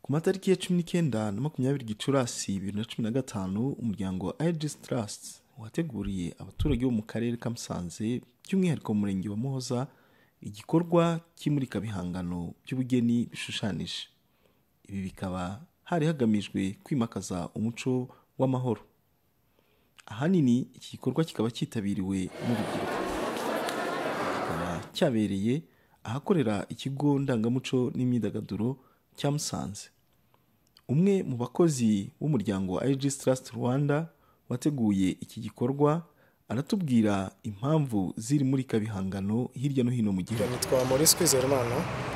Ku matariki ya 19 na 20 Gicurasi 2015 umuryango wa Aegis Trust wateguriye abaturage bo mu karere ka Musanze by'umwihariko mu murenge wa Muhoza igikorwa cy'imurika bihangano by'ubugeni bishushanije. Ibi bikaba hari hagamijwe kwimakaza umuco w'amahoro. Ahanini iki gikorwa kikaba cyitabiriwe n'urubyiruko. Kikaba cyabereye ahakorera ikigo ndangamuco n'imyidagaduro cya Musanze. Umwe mu bakozi w'umuryango wa Aegis Trust Rwanda wateguye iki gikorwa aratubwira impamvu ziri muri kabihangano hirya no hino mu gihugu. Nitwa Maurice Kwizerimana,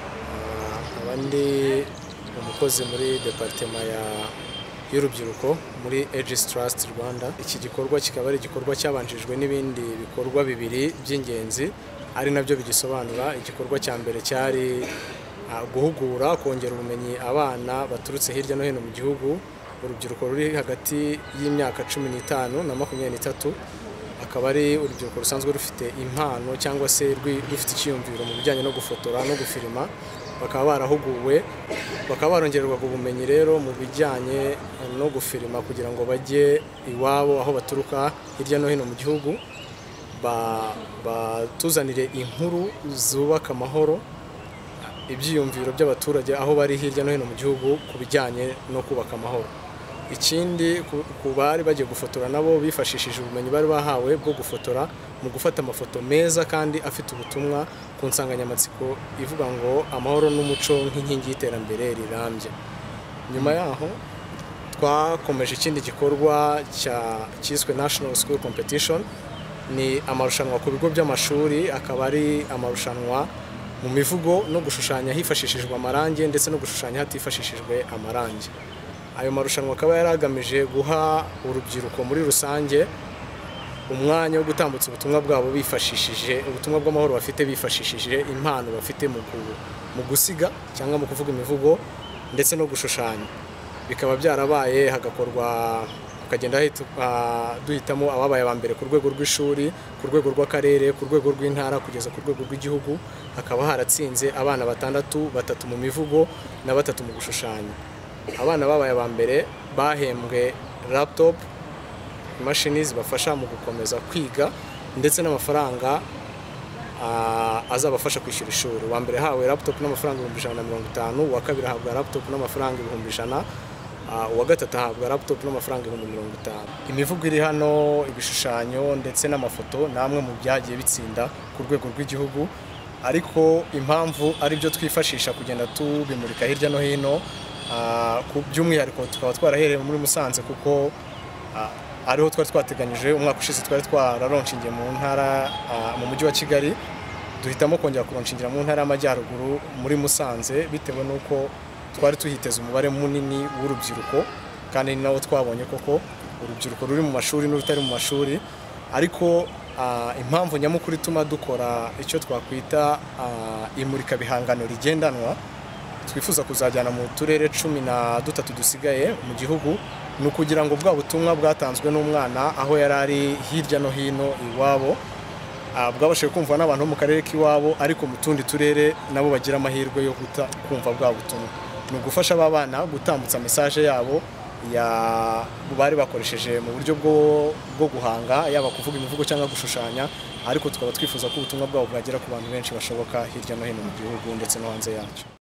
abandi umukozi muri departement y'urubyiruko muri Aegis Trust Rwanda. Iki gikorwa kikaba ari igikorwa cyabanjijwe n'ibindi bikorwa bibiri by'ingenzi ari nabyo bigisobanura. Igikorwa cya mbere cyari guhugura, kongera ubumenyi abana baturutse hirya no hino mu gihugu, urubyiruko ruri hagati y'imyaka 15 na 23. Akaba ari urubyiruko rusanzwe rufite impano cyangwa se rufite icyiyumviro mu bijyanye no gufotora no gufilima. Bakaba barahuguwe, bakaba barongererwa ubumenyi rero mu bijyanye no gufilima kugira ngo bajye iwabo aho baturuka hirya no hino mu gihugu, batuzanire inkuru zubaka amahoro, ibyiyumviro by'abaturage aho bari hirya no hino mu gihugu ku bijyanye no kubaka amahoro. Ikindi ku bari bagiye gufotora nabo bifashishije ubumenyi bari bahawe bwo gufotora mu gufata amafoto meza kandi afite ubutumwa ku nsanganyamatsiko ivuga ngo amahoro n'umuco nk'inkingi y'iterambere rirambye. Nyuma yaho twakomeje ikindi gikorwa cyiswe National School Competition. Ni amarushanwa ku bigo by'amashuri, akaba ari amarushanwa mu mivugo no gushushanya hifashishijwe amarangi ndetse no gushushanya hatifashishijwe amarangi. Ayo marushanwa akaba yaragamije guha urubyiruko muri rusange umwanya wo gutambutsa ubutumwa bwabo bifashishije ubutumwa bw'amahoro bafite, bifashishije impano bafite mu gusiga cyangwa mu kuvuga imivugo ndetse no gushushanya. Bikaba byarabaye hagakorwa ukagenda duhitamo ababaye aba mbere ku rwego rw'ishuri, ku rwego rw'akarere, ku rwego rw'intara kugeza ku rwego rw'igihugu. Hakaba haratsinze abana 6, 3 mu mivugo na 3 mu gushushanya. Abana babaye aba mbere bahembwe laptop, imashini zibafasha mu gukomeza kwiga ndetse n'amafaranga azabafasha kwishyura ishuri. Wa mbere hawe laptop n'amafaranga 150, uwa kabiri ahabwa laptop n'amafaranga 100, uwa gatatu ahabwa laptop n'amafaranga 50. Imivugo iri hano, ibishushanyo ndetse n'amafoto namwe mu byagiye bitsinda ku rwego rw'igihugu, ariko impamvu ari byo twifashisha kugenda tubimurika hirya no hino. By'umwihariko tukaba twarahereye muri Musanze kuko ariho twari twateganyije. Umwaka ushize twari twararonshingiye mu ntara mu mujyi wa Kigali, duhitamo kongera kuronshingira mu ntara y'Amajyaruguru muri Musanze bitewe n'uko twari tuhiteze umubare munini w'urubyiruko, kandi ni nawo twabonye koko urubyiruko ruri mu mashuri n'urutari mu mashuri. Ariko impamvu nyamukuru ituma dukora icyo twakwita imurika bihangano rigendanwa twifuza kuzajyana mu turere 13 dusigaye mu gihugu, ni ukugira ngo bwa butumwa bwatanzwe n'umwana aho yari ari hirya no hino iwabo bwabashije kumva n'abantu mu karere k'iwabo, ariko mu tundi turere nabo bagira amahirwe yo kumva bwa butumwa. Ni ugufasha aba bana gutambutsa message yabo bari bakoresheje mu buryo bwo guhanga, yaba kuvuga imivugo cyangwa gushushanya, ariko tukaba twifuza ko ubutumwa bwabo bwagera ku bantu benshi bashoboka hirya no hino mu gihugu ndetse no hanze yacyo.